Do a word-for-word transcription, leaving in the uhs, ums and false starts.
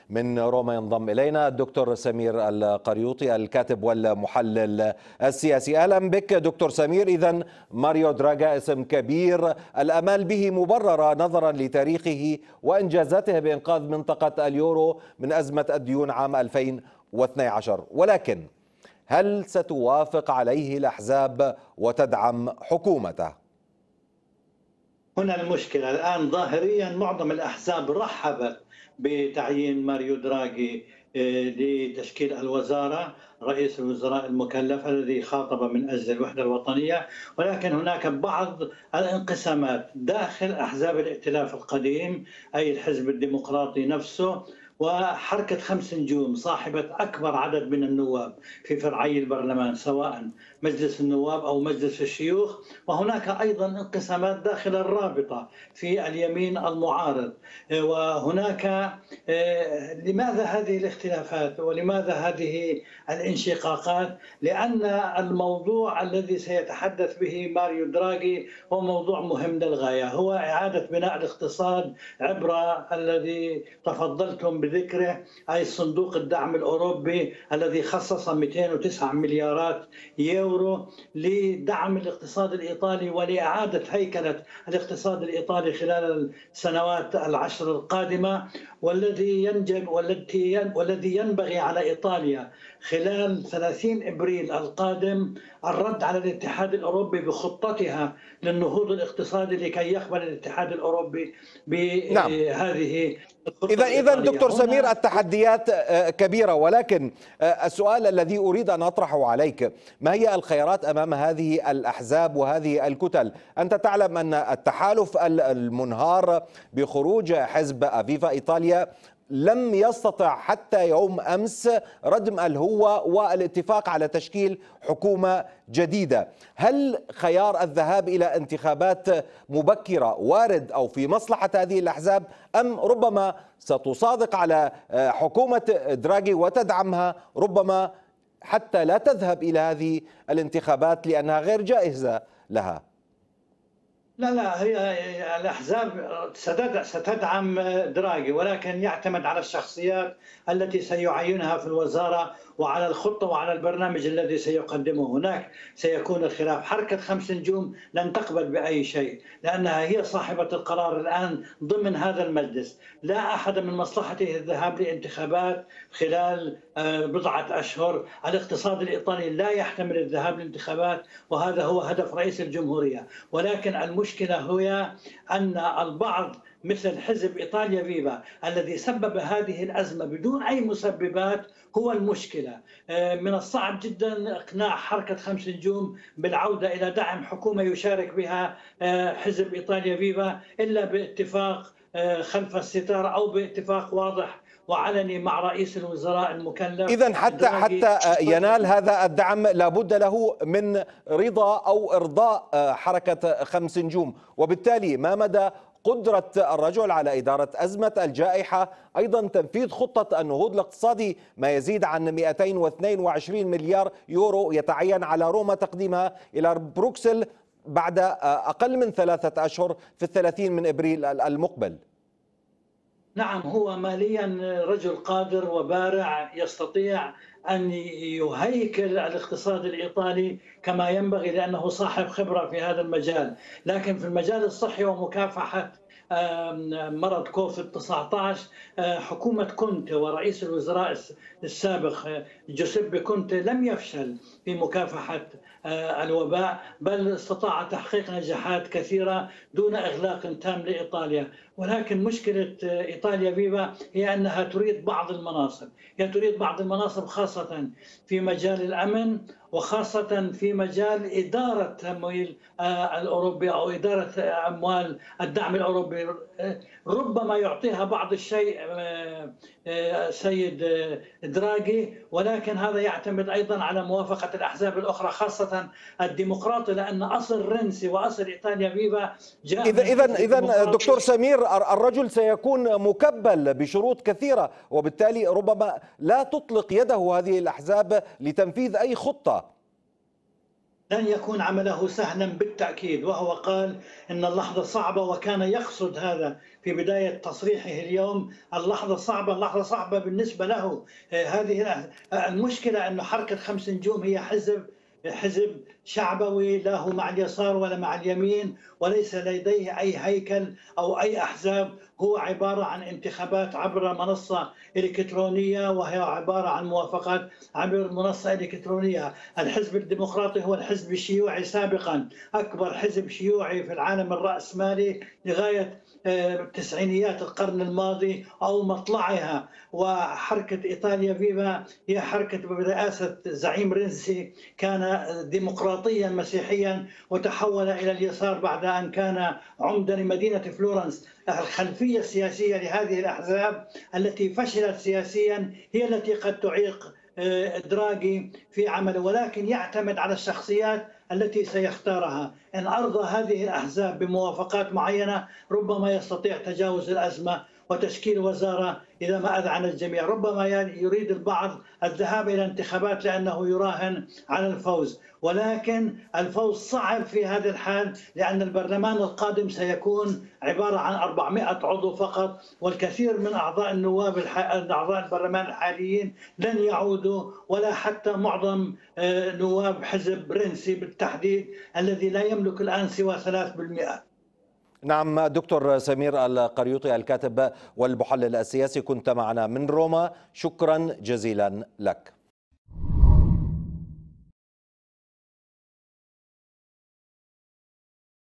من روما ينضم إلينا الدكتور سمير القريوطي الكاتب والمحلل السياسي. أهلا بك دكتور سمير. إذن ماريو دراغا اسم كبير، الأمال به مبررة نظرا لتاريخه وإنجازاته بإنقاذ منطقة اليورو من أزمة الديون عام ألفين واثني عشر، ولكن هل ستوافق عليه الأحزاب وتدعم حكومته؟ هنا المشكلة الآن ظاهريا معظم الأحزاب رحبت بتعيين ماريو دراغي لتشكيل الوزارة، رئيس الوزراء المكلف الذي خاطب من أجل الوحدة الوطنية، ولكن هناك بعض الانقسامات داخل أحزاب الائتلاف القديم أي الحزب الديمقراطي نفسه وحركة خمس نجوم صاحبة أكبر عدد من النواب في فرعي البرلمان سواء مجلس النواب أو مجلس الشيوخ، وهناك أيضا انقسامات داخل الرابطة في اليمين المعارض. وهناك لماذا هذه الاختلافات ولماذا هذه الانشقاقات؟ لأن الموضوع الذي سيتحدث به ماريو دراغي هو موضوع مهم للغاية، هو إعادة بناء الاقتصاد عبر الذي تفضلتم بذكره أي صندوق الدعم الأوروبي الذي خصص مئتين وتسعة مليارات يورو لدعم الاقتصاد الإيطالي ولإعادة هيكلة الاقتصاد الإيطالي خلال السنوات العشر القادمة، والذي ينجب والتي والذي ينبغي على إيطاليا خلال ثلاثين إبريل القادم الرد على الاتحاد الأوروبي بخطتها للنهوض الاقتصادي لكي يقبل الاتحاد الأوروبي بهذه الخطة. إذا إذا دكتور سمير التحديات كبيرة، ولكن السؤال الذي أريد أن أطرحه عليك، ما هي الخيارات أمام هذه الأحزاب وهذه الكتل؟ أنت تعلم أن التحالف المنهار بخروج حزب أفيفا إيطاليا لم يستطع حتى يوم أمس ردم الهوة والاتفاق على تشكيل حكومة جديدة. هل خيار الذهاب إلى انتخابات مبكرة وارد أو في مصلحة هذه الأحزاب، أم ربما ستصادق على حكومة دراغي وتدعمها ربما حتى لا تذهب إلى هذه الانتخابات لأنها غير جائزة لها؟ لا لا هي الأحزاب ستدعم دراغي، ولكن يعتمد على الشخصيات التي سيعينها في الوزارة وعلى الخطة وعلى البرنامج الذي سيقدمه. هناك سيكون الخلاف. حركة خمس نجوم لن تقبل بأي شيء لأنها هي صاحبة القرار الآن ضمن هذا المجلس. لا أحد من مصلحته الذهاب لانتخابات خلال بضعة أشهر. الاقتصاد الإيطالي لا يحتمل الذهاب لانتخابات، وهذا هو هدف رئيس الجمهورية. ولكن المشكلة هي أن البعض مثل حزب إيطاليا فيفا الذي سبب هذه الأزمة بدون أي مسببات هو المشكلة. من الصعب جدا إقناع حركة خمس نجوم بالعودة إلى دعم حكومة يشارك بها حزب إيطاليا فيفا إلا باتفاق خلف الستار أو باتفاق واضح وعلني مع رئيس الوزراء المكلف. إذن حتى حتى ينال هذا الدعم لابد له من رضا أو إرضاء حركة خمس نجوم، وبالتالي ما مدى قدرة الرجل على إدارة أزمة الجائحة، أيضا تنفيذ خطة النهوض الاقتصادي ما يزيد عن مئتين واثنين وعشرين مليار يورو يتعين على روما تقديمها إلى بروكسل بعد أقل من ثلاثة أشهر في الثلاثين من إبريل المقبل. نعم، هو ماليا رجل قادر وبارع يستطيع أن يهيكل الاقتصاد الإيطالي كما ينبغي لأنه صاحب خبرة في هذا المجال. لكن في المجال الصحي ومكافحة مرض كوفيد تسعة عشر حكومة كونتي ورئيس الوزراء السابق جوزيبي كونتي لم يفشل في مكافحة الوباء، بل استطاع تحقيق نجاحات كثيرة دون إغلاق تام لإيطاليا. ولكن مشكلة إيطاليا فيفا هي أنها تريد بعض المناصب، هي تريد بعض المناصب خاصة في مجال الأمن وخاصة في مجال إدارة التمويل الأوروبي أو إدارة أموال الدعم الأوروبي. ربما يعطيها بعض الشيء سيد دراغي، ولكن هذا يعتمد أيضا على موافقة الأحزاب الأخرى خاصة الديمقراطي، لأن أصل رنسي وأصل إيطاليا فيفا جاء. إذا إذا إذا دكتور سمير الرجل سيكون مكبل بشروط كثيرة، وبالتالي ربما لا تطلق يده هذه الأحزاب لتنفيذ أي خطة. لن يكون عمله سهلا بالتأكيد، وهو قال إن اللحظة صعبة، وكان يقصد هذا في بداية تصريحه اليوم. اللحظة صعبة، اللحظة صعبة بالنسبة له. هذه المشكلة، أن حركة خمس نجوم هي حزب حزب شعبوي، لا هو مع اليسار ولا مع اليمين، وليس لديه أي هيكل أو أي أحزاب. هو عبارة عن انتخابات عبر منصة إلكترونية، وهي عبارة عن موافقات عبر منصة إلكترونية. الحزب الديمقراطي هو الحزب الشيوعي سابقا، أكبر حزب شيوعي في العالم الرأسمالي لغاية تسعينيات القرن الماضي أو مطلعها. وحركة إيطاليا فيفا هي حركة برئاسة زعيم رنسي، كان ديمقراطيا مسيحيا وتحول إلى اليسار بعد أن كان عمدة لمدينة فلورنس. الخلفية السياسية لهذه الأحزاب التي فشلت سياسيا هي التي قد تعيق دراغي في عمله، ولكن يعتمد على الشخصيات التي سيختارها. إن أرضى هذه الأحزاب بموافقات معينة ربما يستطيع تجاوز الأزمة وتشكيل وزارة إذا ما أذعن الجميع. ربما يريد البعض الذهاب إلى انتخابات لأنه يراهن على الفوز، ولكن الفوز صعب في هذا الحال، لأن البرلمان القادم سيكون عبارة عن أربعمائة عضو فقط، والكثير من أعضاء النواب أعضاء البرلمان الحاليين لن يعودوا، ولا حتى معظم نواب حزب رنسي بالتحديد الذي لا يملك الآن سوى ثلاثة بالمئة. نعم، دكتور سمير القريوطي الكاتب والمحلل السياسي، كنت معنا من روما، شكرا جزيلا لك.